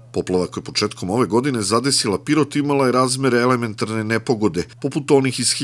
Poplava koja je početkom ove godine zadesila Pirot imala je razmere elementarne nepogode, poput onih iz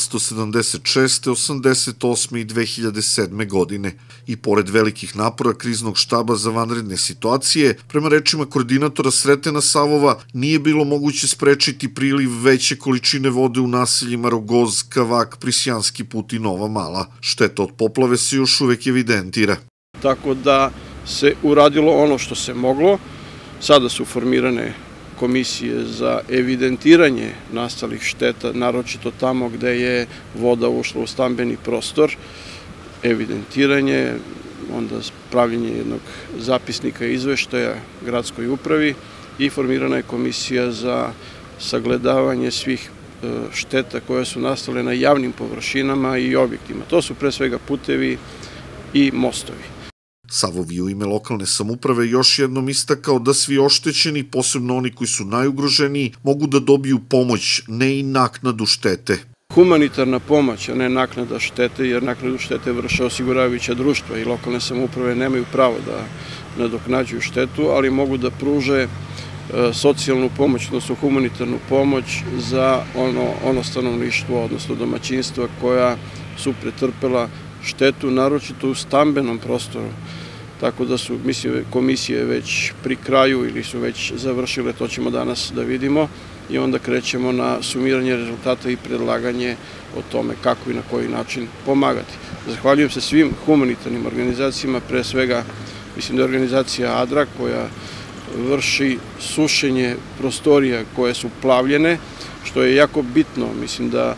1976., 88. i 2007. godine. I pored velikih napora kriznog štaba za vanredne situacije, prema rečima koordinatora Sretena Savova, nije bilo moguće sprečiti priliv veće količine vode u naseljima Rogoz, Kavak, Prisjanski put i Nova Mala. Šteta od poplave se još uvek evidentira. Tako da se uradilo ono što se moglo. Sada su formirane komisije za evidentiranje nastalih šteta, naročito tamo gde je voda ušla u stambeni prostor, evidentiranje, onda pravljenje jednog zapisnika izveštaja gradskoj upravi i formirana je komisija za sagledavanje svih šteta koje su nastale na javnim površinama i objektima. To su pre svega putevi i mostovi. Savov je u ime lokalne samouprave još jednom istakao da svi oštećeni, posebno oni koji su najugroženiji, mogu da dobiju pomoć, ne i naknadu štete. Humanitarna pomoć, a ne naknada štete, jer naknadu štete vrše osiguravajuća društva i lokalne samouprave nemaju pravo da nadoknađuju štetu, ali mogu da pruže socijalnu pomoć, odnosno humanitarnu pomoć za ono stanovništvo, odnosno domaćinstva koja su pretrpela štetu, naročito u stambenom prostoru. Tako da su, mislim, komisije već pri kraju ili su već završile, to ćemo danas da vidimo i onda krećemo na sumiranje rezultata i predlaganje o tome kako i na koji način pomagati. Zahvaljujem se svim humanitarnim organizacijama, pre svega mislim da je organizacija ADRA koja vrši sušenje prostorija koje su plavljene, što je jako bitno. Mislim da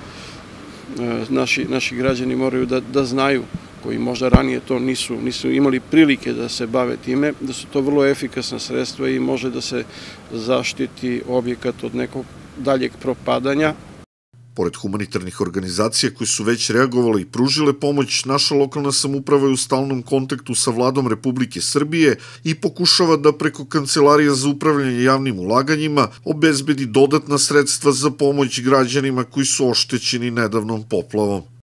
naši građani moraju da znaju, koji možda ranije to nisu imali prilike da se bave time, da su to vrlo efikasna sredstva i može da se zaštiti objekat od nekog daljeg propadanja. Pored humanitarnih organizacija koji su već reagovale i pružile pomoć, naša lokalna samouprava je u stalnom kontaktu sa Vladom Republike Srbije i pokušava da preko Kancelarija za upravljanje javnim ulaganjima obezbedi dodatna sredstva za pomoć građanima koji su oštećeni nedavnom poplavom.